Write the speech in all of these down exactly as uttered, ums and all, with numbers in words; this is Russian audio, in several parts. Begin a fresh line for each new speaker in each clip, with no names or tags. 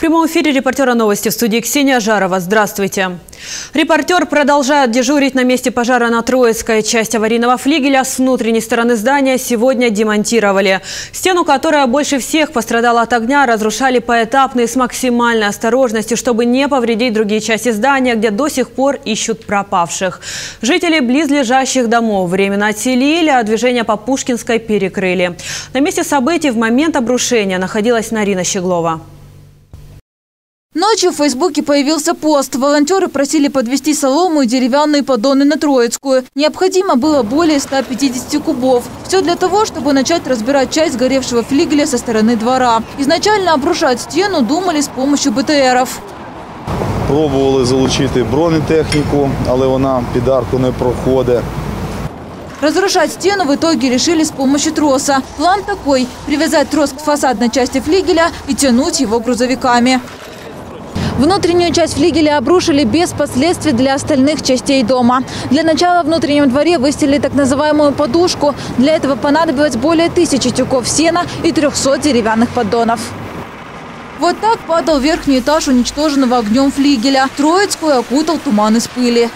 прямом эфире репортера новости в студии Ксения Жарова. Здравствуйте. Репортер продолжает дежурить на месте пожара на Троицкой. Часть аварийного флигеля с внутренней стороны здания сегодня демонтировали. Стену, которая больше всех пострадала от огня, разрушали поэтапно и с максимальной осторожностью, чтобы не повредить другие части здания, где до сих пор ищут пропавших. Жители близлежащих домов временно отселили, а движение по Пушкинской перекрыли. На месте событий в момент обрушения находилась Нарина Щеглова.
Ночью в Фейсбуке появился пост. Волонтеры просили подвезти солому и деревянные поддоны на Троицкую. Необходимо было более ста пятидесяти кубов. Все для того, чтобы начать разбирать часть сгоревшего флигеля со стороны двора. Изначально обрушать стену думали с помощью БТРов.
Пробували залучити бронетехніку, але вона під арку не проходить.
Разрушать стену в итоге решили с помощью троса. План такой – привязать трос к фасадной части флигеля и тянуть его грузовиками. Внутреннюю часть флигеля обрушили без последствий для остальных частей дома. Для начала в внутреннем дворе выстелили так называемую подушку. Для этого понадобилось более тысячи тюков сена и трехсот деревянных поддонов. Вот так падал верхний этаж уничтоженного огнем флигеля. Троицкую окутал туман из пыли.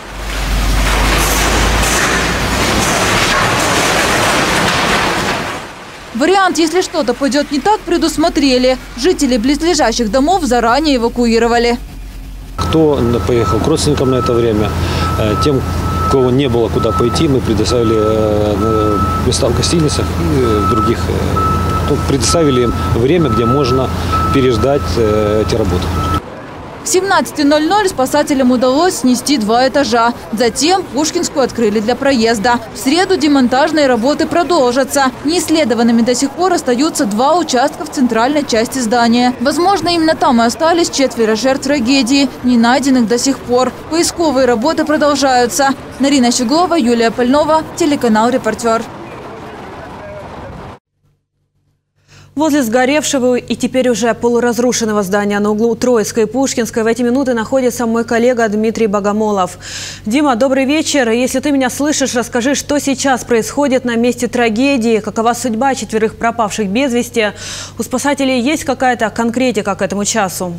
Вариант, если что-то пойдет не так, предусмотрели. Жители близлежащих домов заранее эвакуировали.
Кто поехал к родственникам на это время, тем, у кого не было куда пойти, мы предоставили места в гостиницах и в других. Предоставили им время, где можно переждать эти работы.
В семнадцать ноль ноль спасателям удалось снести два этажа. Затем Пушкинскую открыли для проезда. В среду демонтажные работы продолжатся. Неисследованными до сих пор остаются два участка в центральной части здания. Возможно, именно там и остались четверо жертв трагедии, не найденных до сих пор. Поисковые работы продолжаются. Нарина Щеглова, Юлия Пальнова, телеканал «Репортер».
Возле сгоревшего и теперь уже полуразрушенного здания на углу Троицкой и Пушкинской в эти минуты находится мой коллега Дмитрий Богомолов. Дима, добрый вечер. Если ты меня слышишь, расскажи, что сейчас происходит на месте трагедии, какова судьба четверых пропавших без вести. У спасателей есть какая-то конкретика к этому часу?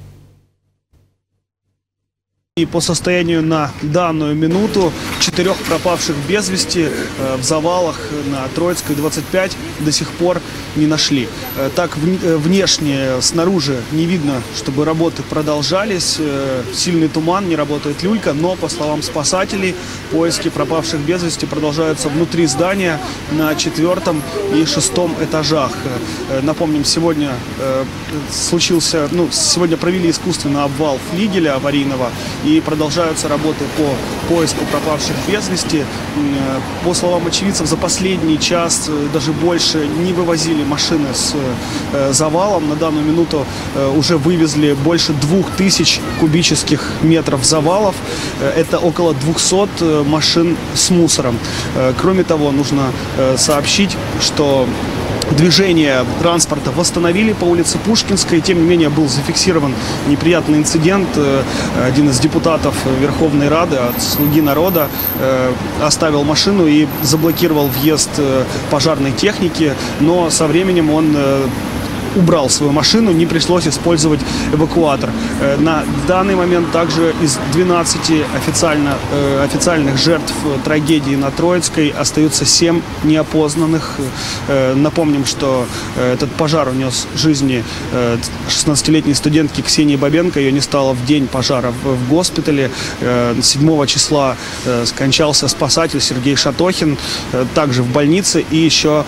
И по состоянию на данную минуту четырех пропавших без вести в завалах на Троицкой двадцать пять до сих пор не нашли. Так, внешне, снаружи не видно, чтобы работы продолжались. Сильный туман, не работает люлька, но, по словам спасателей, поиски пропавших без вести продолжаются внутри здания на четвертом и шестом этажах. Напомним, сегодня случился, ну, сегодня провели искусственный обвал флигеля аварийного. И продолжаются работы по поиску пропавших без вести. По словам очевидцев, за последний час, даже больше, не вывозили машины с завалом. На данную минуту уже вывезли больше двух тысяч кубических метров завалов. Это около двухсот машин с мусором. Кроме того, нужно сообщить, что движение транспорта восстановили по улице Пушкинской. Тем не менее, был зафиксирован неприятный инцидент. Один из депутатов Верховной Рады от «Слуги народа» оставил машину и заблокировал въезд пожарной техники. Но со временем он убрал свою машину, не пришлось использовать эвакуатор. На данный момент также из двенадцати официально, официальных жертв трагедии на Троицкой остаются семь неопознанных. Напомним, что этот пожар унес жизни шестнадцатилетней студентки Ксении Бабенко. Ее не стало в день пожара в госпитале. седьмого числа скончался спасатель Сергей Шатохин, также в больнице. И еще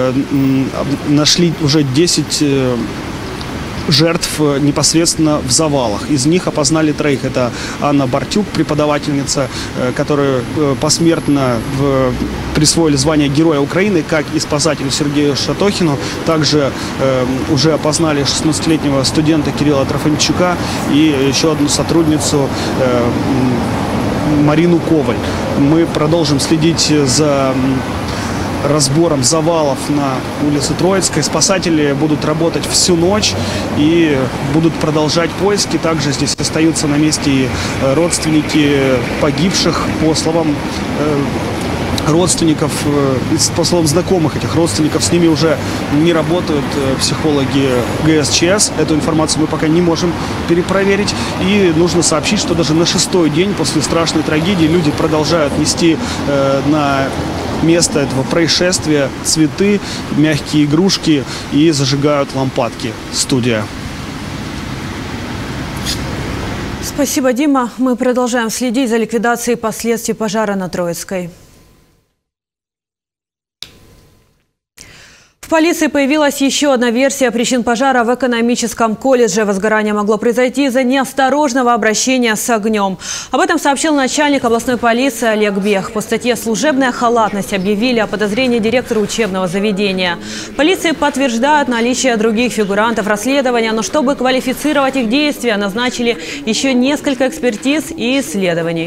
нашли уже десять жертв непосредственно в завалах. Из них опознали троих. Это Анна Бартюк, преподавательница, которую посмертно в... присвоили звание Героя Украины, как и спасателю Сергею Шатохину. Также э, уже опознали шестнадцатилетнего студента Кирилла Трофимчука и еще одну сотрудницу э, Марину Коваль. Мы продолжим следить за разбором завалов на улице Троицкой. Спасатели будут работать всю ночь и будут продолжать поиски. Также здесь остаются на месте и родственники погибших. По словам родственников, по словам знакомых этих родственников, с ними уже не работают психологи ГСЧС. Эту информацию мы пока не можем перепроверить. И нужно сообщить, что даже на шестой день после страшной трагедии люди продолжают нести э, на место этого происшествия цветы, мягкие игрушки и зажигают лампадки. Студия.
Спасибо, Дима. Мы продолжаем следить за ликвидацией последствий пожара на Троицкой. В полиции появилась еще одна версия причин пожара в экономическом колледже. Возгорание могло произойти из-за неосторожного обращения с огнем. Об этом сообщил начальник областной полиции Олег Бех. По статье «Служебная халатность» объявили о подозрении директора учебного заведения. Полиции подтверждают наличие других фигурантов расследования, но чтобы квалифицировать их действия, назначили еще несколько экспертиз и исследований.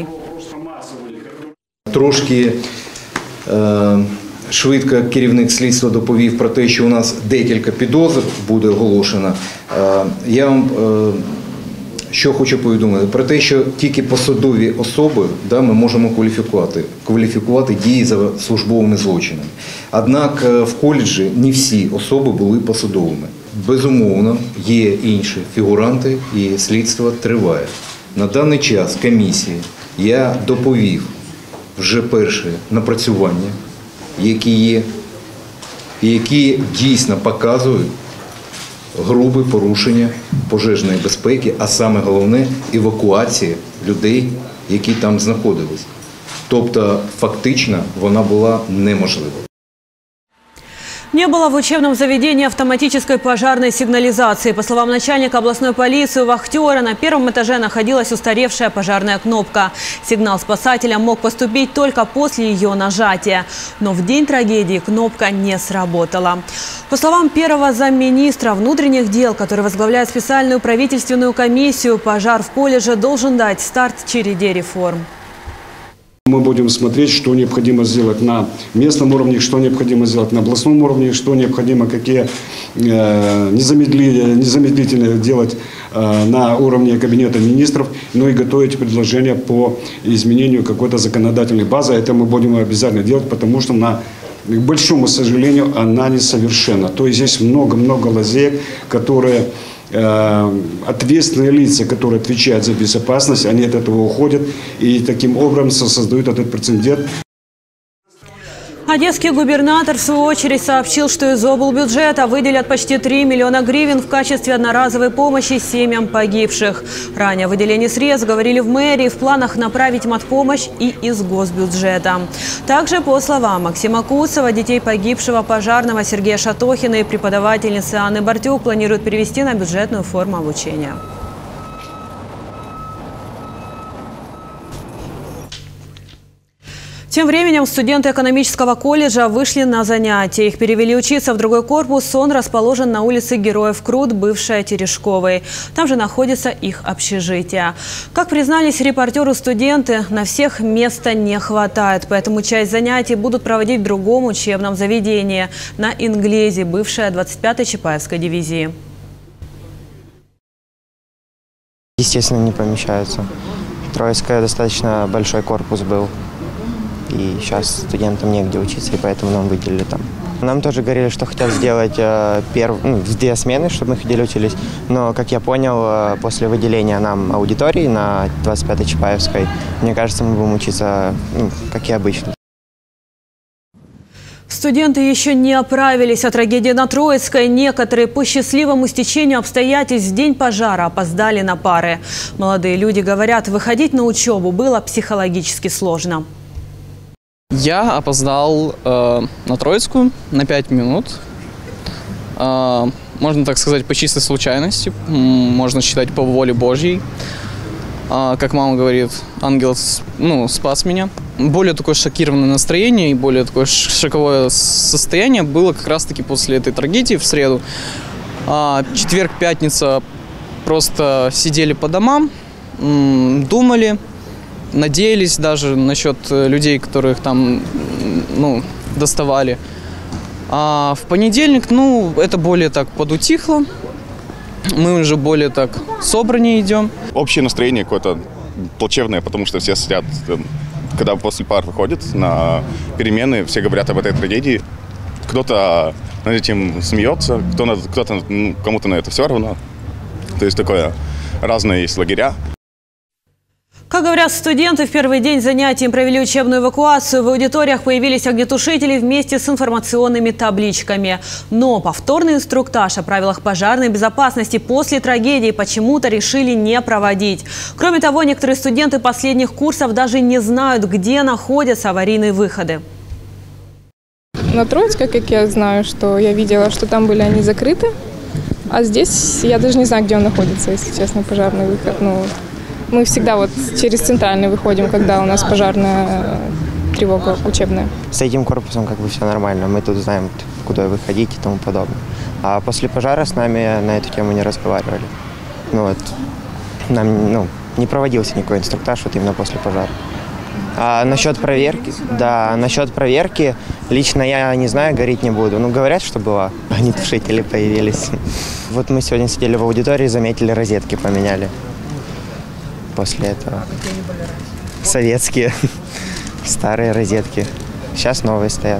Трошки э швидко керівник слідства доповів про те, що у нас декілька підозр буде оголошено. Я вам що хочу повідомити? Про те, що тільки посадові особи да, ми можемо кваліфікувати, кваліфікувати дії за службовими злочинами. Однак в коледжі не всі особи були посадовими. Безумовно, є інші фігуранти і слідство триває. На даний час комісії я доповів вже перше напрацювання, які є, які дійсно показують грубе порушення пожежної безпеки, а саме головне – евакуація людей, які там знаходились. Тобто, фактично, вона була неможлива.
Не было в учебном заведении автоматической пожарной сигнализации. По словам начальника областной полиции, у вахтера на первом этаже находилась устаревшая пожарная кнопка. Сигнал спасателя мог поступить только после ее нажатия. Но в день трагедии кнопка не сработала. По словам первого замминистра внутренних дел, который возглавляет специальную правительственную комиссию, пожар в колледже должен дать старт череде реформ.
Мы будем смотреть, что необходимо сделать на местном уровне, что необходимо сделать на областном уровне, что необходимо, какие э, незамедлительно делать э, на уровне Кабинета министров, ну и готовить предложения по изменению какой-то законодательной базы. Это мы будем обязательно делать, потому что, на, к большому сожалению, она несовершенна. То есть здесь много-много лазеек, которые... ответственные лица, которые отвечают за безопасность, они от этого уходят и таким образом создают этот прецедент.
Одесский губернатор, в свою очередь, сообщил, что из облбюджета выделят почти три миллиона гривен в качестве одноразовой помощи семьям погибших. Ранее о выделении средств говорили в мэрии, в планах направить матпомощь и из госбюджета. Также, по словам Максима Куцева, детей погибшего пожарного Сергея Шатохина и преподавательницы Анны Бартюк планируют перевести на бюджетную форму обучения. Тем временем студенты экономического колледжа вышли на занятия. Их перевели учиться в другой корпус. Он расположен на улице Героев Крут, бывшая Терешковой. Там же находится их общежитие. Как признались репортеру студенты, на всех места не хватает. Поэтому часть занятий будут проводить в другом учебном заведении – на Инглезе, бывшая двадцать пятой Чапаевской дивизии.
Естественно, не помещаются. Троицкая достаточно большой корпус был. И сейчас студентам негде учиться, и поэтому нам выделили там. Нам тоже говорили, что хотят сделать э, перв... ну, две смены, чтобы мы ходили учились. Но, как я понял, э, после выделения нам аудитории на двадцать пятой Чапаевской, мне кажется, мы будем учиться, ну, как и обычно.
Студенты еще не оправились от трагедии на Троицкой. Некоторые по счастливому стечению обстоятельств в день пожара опоздали на пары. Молодые люди говорят, выходить на учебу было психологически сложно.
Я опоздал э, на Троицкую на пять минут. Э, можно так сказать, по чистой случайности. Можно считать по воле Божьей. Э, как мама говорит, ангел ну, спас меня. Более такое шокированное настроение и более такое шоковое состояние было как раз-таки после этой трагедии в среду. Э, четверг, пятница просто сидели по домам, э, думали. Надеялись даже насчет людей, которых там ну, доставали. А в понедельник, ну, это более так подутихло. Мы уже более так собраннее идем.
Общее настроение какое-то плачевное, потому что все сидят когда после пар выходят на перемены, все говорят об этой трагедии. Кто-то над этим смеется, кто-то, ну, кому-то на это все равно. То есть такое разные есть лагеря.
Как говорят студенты, в первый день занятий им провели учебную эвакуацию. В аудиториях появились огнетушители вместе с информационными табличками. Но повторный инструктаж о правилах пожарной безопасности после трагедии почему-то решили не проводить. Кроме того, некоторые студенты последних курсов даже не знают, где находятся аварийные выходы.
На Троицкой, как я знаю, что я видела, что там были они закрыты. А здесь я даже не знаю, где он находится, если честно, пожарный выход. Ну, мы всегда вот через центральный выходим, когда у нас пожарная тревога учебная.
С этим корпусом как бы все нормально. Мы тут знаем, куда выходить и тому подобное. А после пожара с нами на эту тему не разговаривали. Ну вот, нам ну, не проводился никакой инструктаж вот именно после пожара. А насчет проверки, да, насчет проверки, лично я не знаю, гореть не буду. Ну, говорят, что было, огнетушители появились. Вот мы сегодня сидели в аудитории, заметили, розетки поменяли. После этого. Советские, старые розетки. Сейчас новые стоят.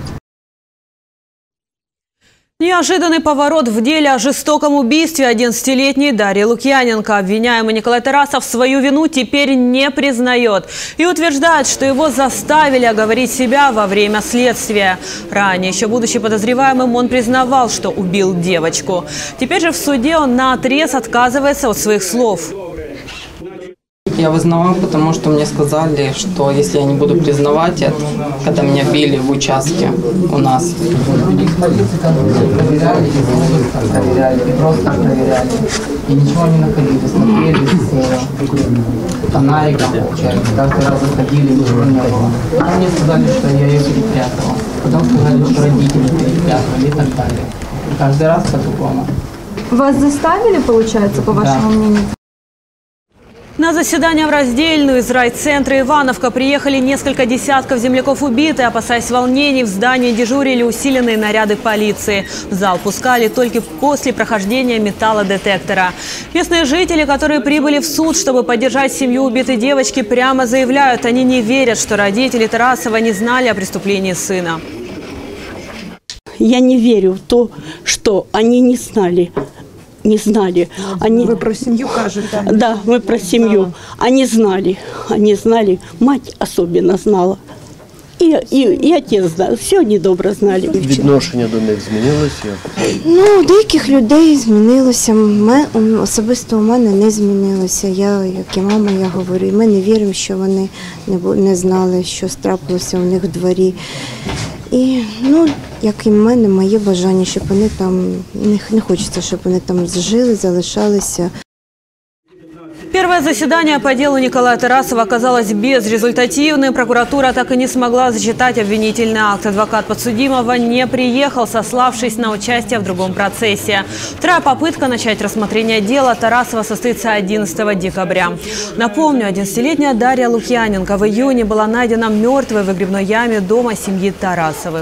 Неожиданный поворот в деле о жестоком убийстве одиннадцатилетней Дарьи Лукьяненко. Обвиняемый Николай Тарасов свою вину теперь не признает и утверждает, что его заставили оговорить себя во время следствия. Ранее, еще будучи подозреваемым, он признавал, что убил девочку. Теперь же в суде он наотрез отказывается от своих слов.
Я вызнавал, потому что мне сказали, что если я не буду признавать это, когда меня били в участке у нас. Проверяли, проверяли, просто проверяли. И ничего не находили. Смотрели с фонариком, получается. Каждый раз заходили, ничего не было. А мне сказали, что я ее перепрятала. Потом сказали, что родители перепрятали и так далее. И каждый раз по-другому.
Вас заставили, получается, по вашему
да.
мнению?
На заседание в Раздельную из райцентра Ивановка приехали несколько десятков земляков убиты. Опасаясь волнений, в здании дежурили усиленные наряды полиции. В зал пускали только после прохождения металлодетектора. Местные жители, которые прибыли в суд, чтобы поддержать семью убитой девочки, прямо заявляют, они не верят, что родители Тарасова не знали о преступлении сына.
Я не верю в то, что они не знали. Не знали. Они...
Вы про семью кажете?
Да, мы про семью. Они знали. Они знали. Мать особенно знала. І, і, і отець знав. Все вони добре знали.
Відношення до них змінилося?
Ну, у деяких людей змінилося. Ми, особисто у мене не змінилося. Я, як і мама, я говорю, ми не віримо, що вони не, не знали, що трапилося у них в дворі. І, ну, як і в мене, моє бажання, щоб вони там, не, не хочеться, щоб вони там жили, залишалися.
Первое заседание по делу Николая Тарасова оказалось безрезультативным. Прокуратура так и не смогла зачитать обвинительный акт. Адвокат подсудимого не приехал, сославшись на участие в другом процессе. Вторая попытка начать рассмотрение дела Тарасова состоится одиннадцатого декабря. Напомню, одиннадцатилетняя Дарья Лукьяненко в июне была найдена мертвой в выгребной яме дома семьи Тарасовых.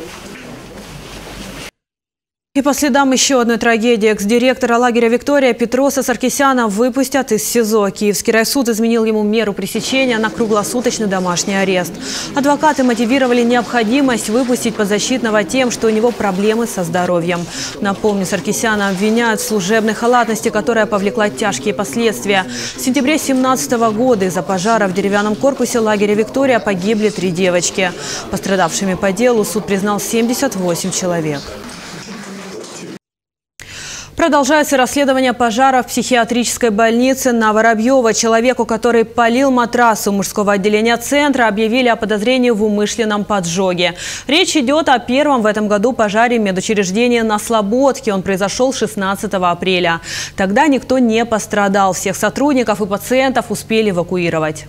И по следам еще одной трагедии. Экс-директора лагеря «Виктория» Петроса Саркисяна выпустят из СИЗО. Киевский райсуд изменил ему меру пресечения на круглосуточный домашний арест. Адвокаты мотивировали необходимость выпустить подзащитного тем, что у него проблемы со здоровьем. Напомню, Саркисяна обвиняют в служебной халатности, которая повлекла тяжкие последствия. В сентябре две тысячи семнадцатого года из-за пожара в деревянном корпусе лагеря «Виктория» погибли три девочки. Пострадавшими по делу суд признал семьдесят восемь человек. Продолжается расследование пожара в психиатрической больнице на Воробьева. Человеку, который палил матрас у мужского отделения центра, объявили о подозрении в умышленном поджоге. Речь идет о первом в этом году пожаре медучреждения на Слободке. Он произошел шестнадцатого апреля. Тогда никто не пострадал. Всех сотрудников и пациентов успели эвакуировать.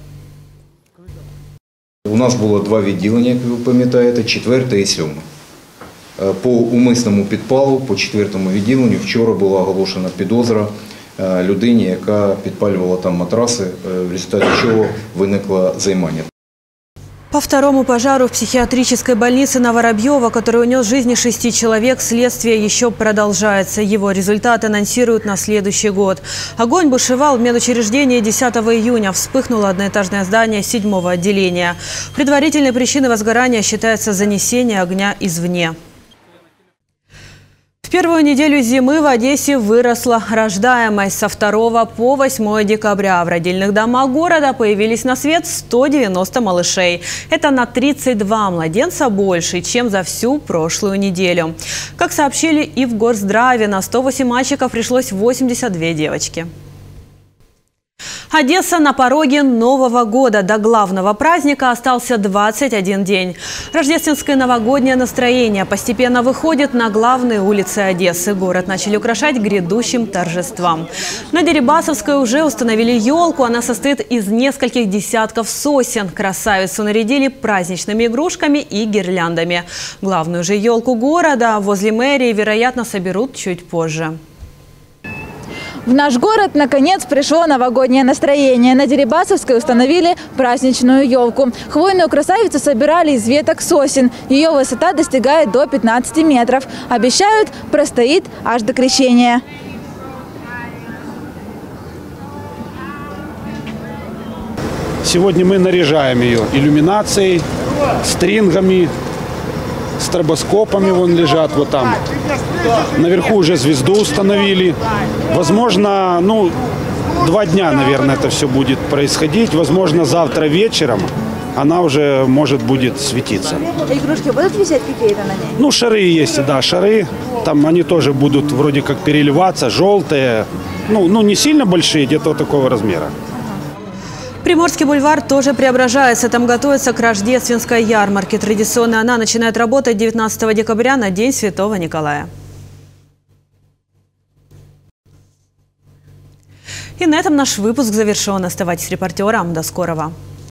У нас було два відділення, як ви пам'ятаєте, четверте і сьоме. По умисному підпалу, по четвертому відділенню, вчора була оголошена підозра людині, яка підпалювала там матраси, в результаті чого виникло займання.
По второму пожару в психиатрической больнице на Воробьева, который унес жизни шести человек, следствие еще продолжается. Его результаты анонсируют на следующий год. Огонь бушевал в медучреждении десятого июня. Вспыхнуло одноэтажное здание седьмого отделения. Предварительной причиной возгорания считается занесение огня извне. В первую неделю зимы в Одессе выросла рождаемость. Со второго по восьмое декабря в родильных домах города появились на свет сто девяносто малышей. Это на тридцать два младенца больше, чем за всю прошлую неделю. Как сообщили и в Горздраве, на сто восемь мальчиков пришлось восемьдесят две девочки. Одесса на пороге Нового года. До главного праздника остался двадцать один день. Рождественское новогоднее настроение постепенно выходит на главные улицы Одессы. Город начали украшать грядущим торжествам. На Дерибасовской уже установили елку. Она состоит из нескольких десятков сосен. Красавицу нарядили праздничными игрушками и гирляндами. Главную же елку города возле мэрии, вероятно, соберут чуть позже.
В наш город, наконец, пришло новогоднее настроение. На Дерибасовской установили праздничную елку. Хвойную красавицу собирали из веток сосен. Ее высота достигает до пятнадцати метров. Обещают, простоит аж до крещения.
Сегодня мы наряжаем ее иллюминацией, стрингами, стробоскопами вон лежат вот там. Наверху уже звезду установили. Возможно, ну, два дня, наверное, это все будет происходить. Возможно, завтра вечером она уже может будет светиться.
Игрушки будут висеть какие-то на ней?
Ну, шары есть, да, шары. Там они тоже будут вроде как переливаться, желтые. Ну, ну не сильно большие, где-то вот такого размера.
Приморский бульвар тоже преображается. Там готовится к рождественской ярмарке. Традиционно она начинает работать девятнадцатого декабря на День Святого Николая. И на этом наш выпуск завершен. Оставайтесь с репортером. До скорого.